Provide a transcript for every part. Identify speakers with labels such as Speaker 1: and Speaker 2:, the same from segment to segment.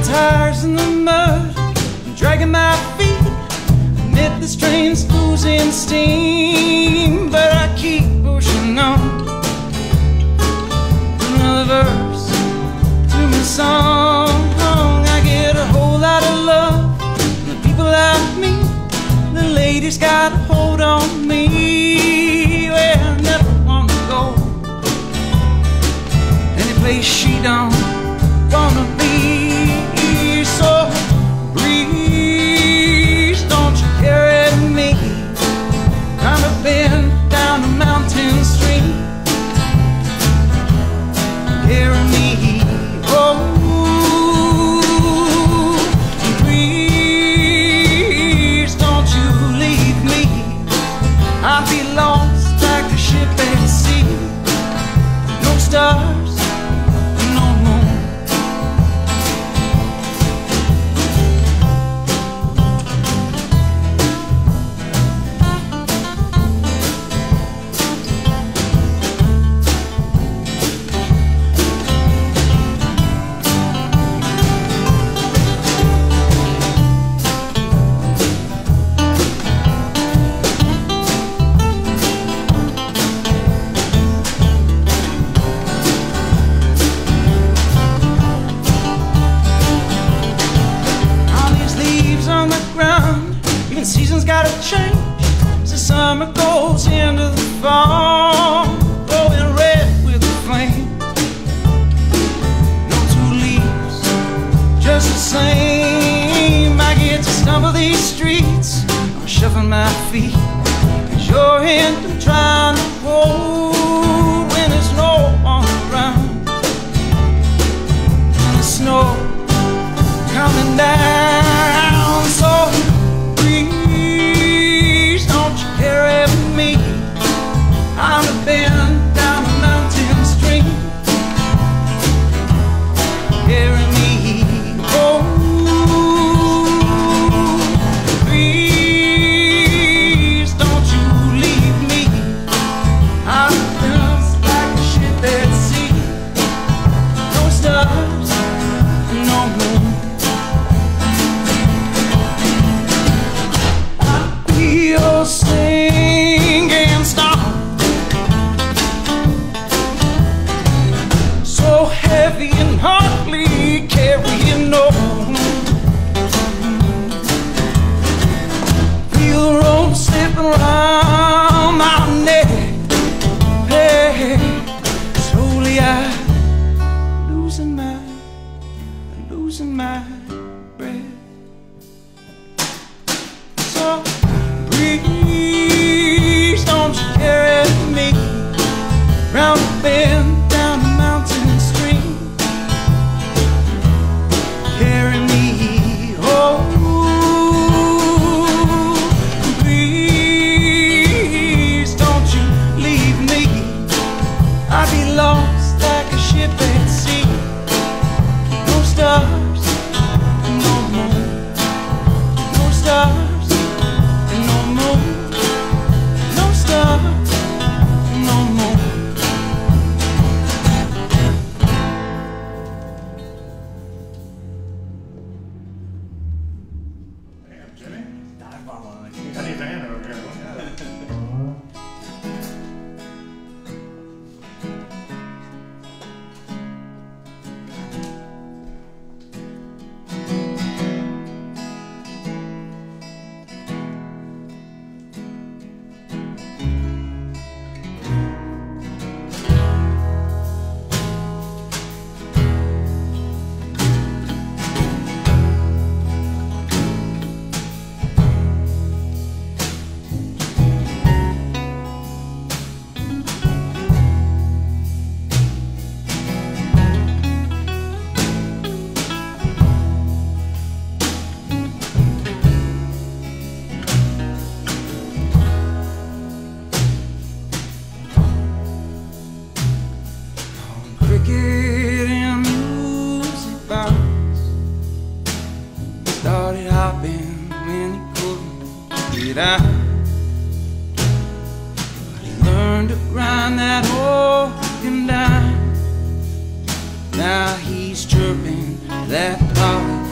Speaker 1: tires in the mud, I'm dragging my feet. Admit this train's losing steam, but I keep pushing on. Another verse to my song. I get a whole lot of love from the people I meet. The ladies got a hold on me. Well, I never want to go any place she don't wanna be. So breeze, don't you carry me. I'm a bend down a mountain stream. Carry me, oh, breeze, don't you leave me. I'll be lost like a ship at sea. No stars, no moon. Seasons gotta change as the summer goes into the fall, glowing red with the flame. No two leaves, just the same. I get to stumble these streets, I'm shuffling my feet, 'cause your hand I'm trying to hold when there's no on the ground, and the snow coming down. So carry me, I'm a bend down a mountain stream. Carry me, oh, breeze, don't you leave me. I'm just like a ship at sea. No stars, no moon. I'll be your singing star, so heavy and hardly carrying on. Feel the rope slipping around my neck. Hey, slowly I'm losing my breath. So breeze, don't you carry me round the bend down the mountain stream. Carry me, oh, breeze, don't you leave me. I'll be lost like a ship at sea. No stars, no moon. No stars, no moon. No stars, no moon.
Speaker 2: Damn, Jimmy. Dive bomb on it. I need a hand over here.
Speaker 1: Cricket and music box started hopping when he couldn't get out. But he learned to grind that organ down. Now he's chirping that clock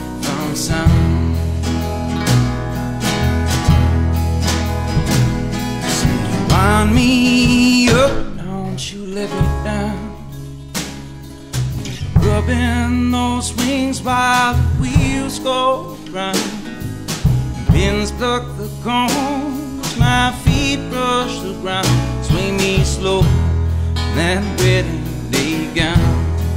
Speaker 1: wheels go round. Winds pluck the cones, my feet brush the ground. Swing me slow in that wedding day gown.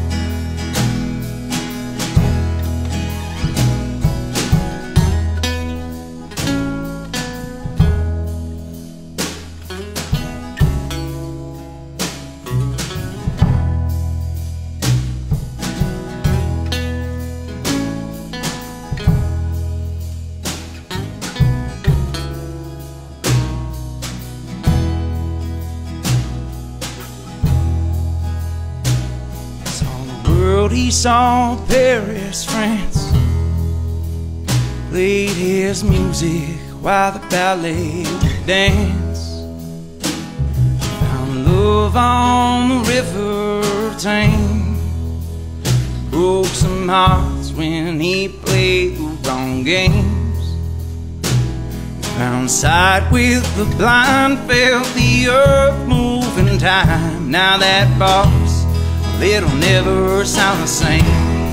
Speaker 1: He saw Paris, France, played his music while the ballet would dance. Found love on the river Thames, broke some hearts when he played the wrong games. Found sight with the blind, felt the earth move in time. Now that box, it'll never sound the same.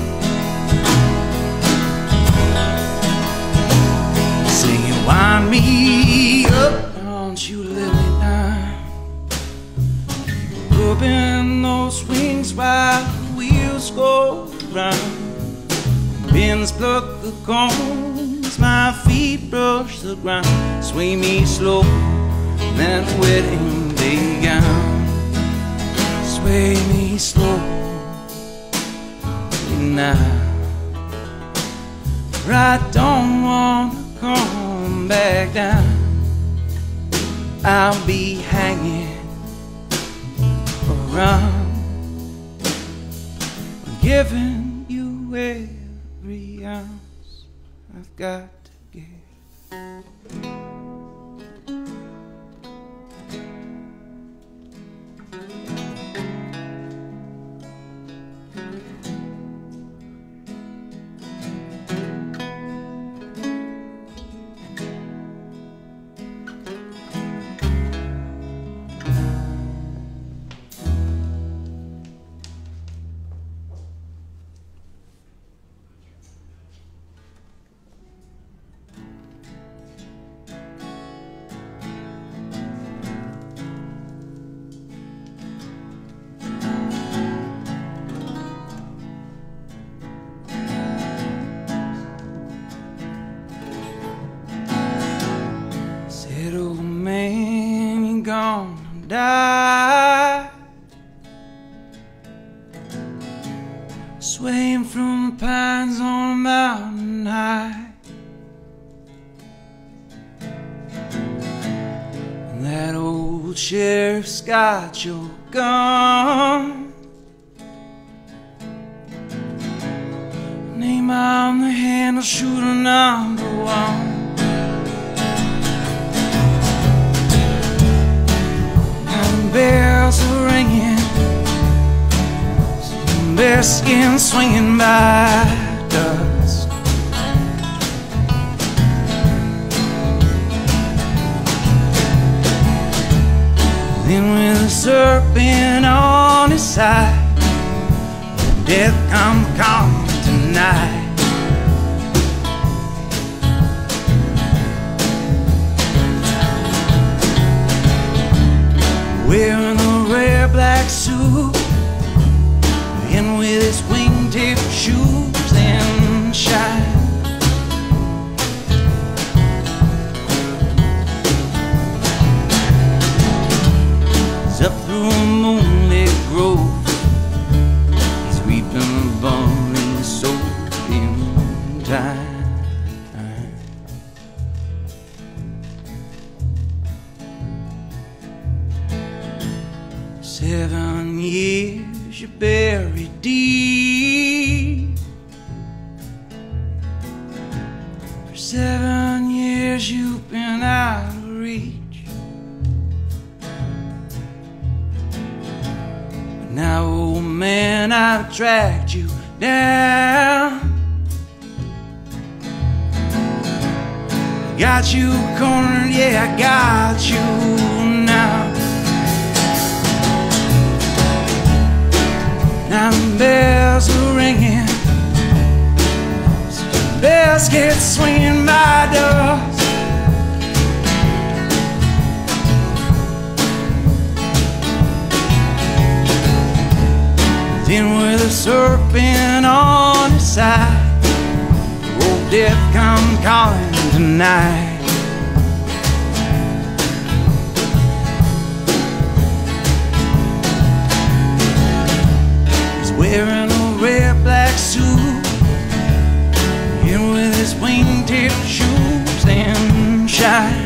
Speaker 1: Singing, wind me up, don't you let me down. Rubbing those wings while the wheels go round. Winds pluck the cones, my feet brush the ground. Sway me slow in that wedding day gown. Sway me slow now. I don't wanna come back down. I'll be hanging around, giving you every ounce I've got to give. Gonna die, swaying from the pines on a mountain high. And that old sheriff's got your gun. Name on the handle, shooter number one. Bells are ringing, some bear skin swinging by dusk. Then with a serpent on his side, death come calling tonight. Wearing a rare black suit, in with his wingtip shoes and shine. He's up through a moonlit grove, he's reaping a barley soaked in time. 7 years you buried deep. For 7 years you've been out of reach. But now, old man, I've tracked you down. Got you cornered, yeah, I got you now. Now the bells are ringing, biscuit swinging by dusk. Then with a serpent on his side, old death come calling tonight. He's wearing a red black suit, and with his wingtip shoes and shine.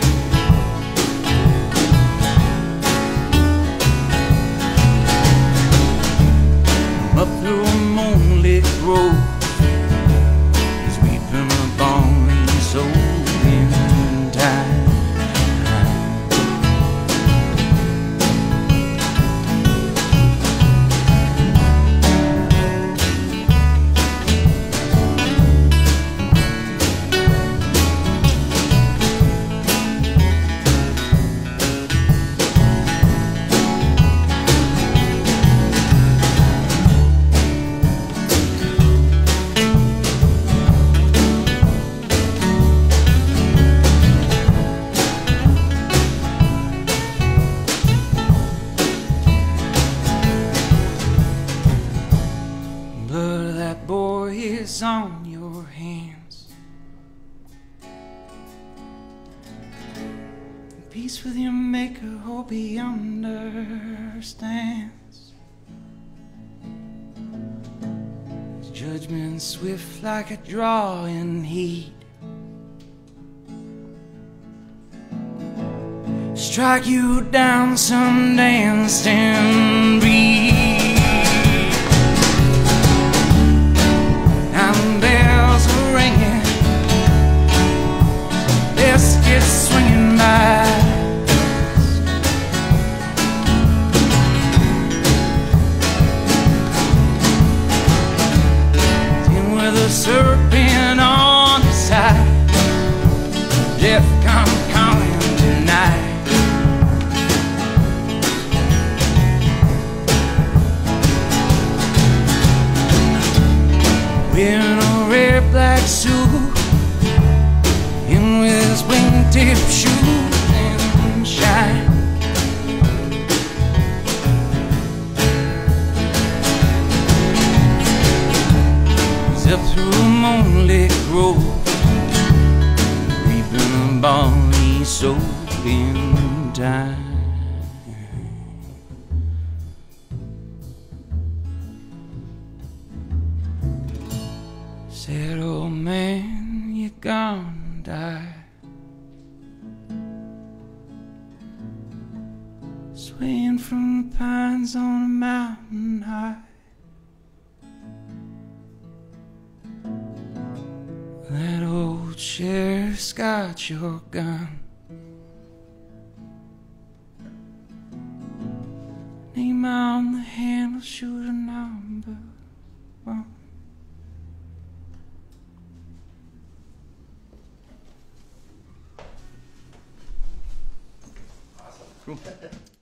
Speaker 1: Up through a moonlit road, he's weeping a bonny soul in time. Blood of that boy is on your hands. Peace with your maker, hope he understands. His judgment swift like a drawing heat. Strike you down someday and stand read. Bells are ringing, biscuits swinging by. Then with a serpent on his side, death come calling tonight. Wearing a red black suit, and with his wingtip shoes and shine. He's up through a moonlit grove, reaping a bonny soul in time. Said, old man, you're gonna die, swaying from the pines on a mountain high. That old sheriff's got your gun. Name on the handle, shoot a number one. Cool.